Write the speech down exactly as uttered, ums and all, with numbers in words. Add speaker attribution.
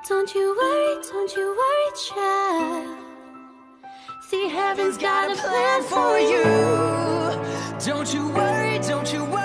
Speaker 1: Don't you worry, don't you worry, child. See, heaven's got a plan for you.
Speaker 2: Don't you worry, don't you worry.